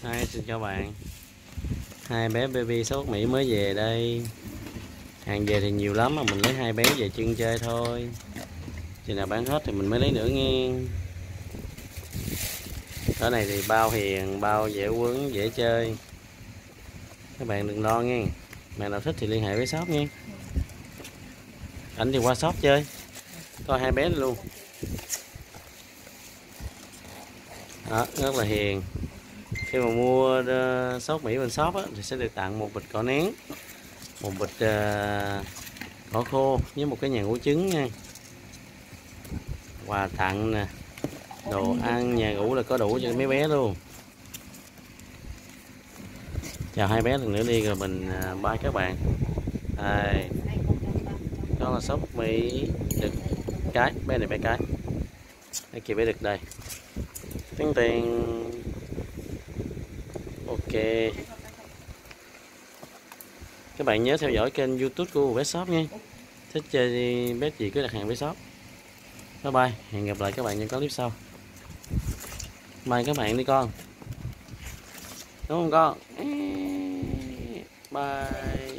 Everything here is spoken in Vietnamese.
Hi, xin chào bạn. Hai bé baby sốt Mỹ mới về đây. Hàng về thì nhiều lắm mà mình lấy hai bé về chân chơi thôi. Chừng nào bán hết thì mình mới lấy nữa nghe. Cái này thì bao hiền, bao dễ quấn, dễ chơi. Các bạn đừng lo nghe. Bạn nào thích thì liên hệ với shop nha. Ảnh thì qua shop chơi. Coi hai bé luôn. Đó, rất là hiền. Khi mà mua sốt Mỹ bên shop á, thì sẽ được tặng một bịch cỏ nén, một bịch cỏ khô với một cái nhà ngũ trứng nha. Quà tặng nè, đồ ăn, nhà ngủ là có đủ cho mấy bé luôn. Chào hai bé lần nữa đi rồi mình bye các bạn. Đây, đó là sóc Mỹ đực cái, bé này bé cái. Đây kia bé đực đây. Tiếng tiền. Ok. Các bạn nhớ theo dõi kênh YouTube của bé shop nha. Thích chơi bé gì cứ đặt hàng bé shop. Bye bye, hẹn gặp lại các bạn trong các clip sau. Bye các bạn đi con. Đúng không con? Bye.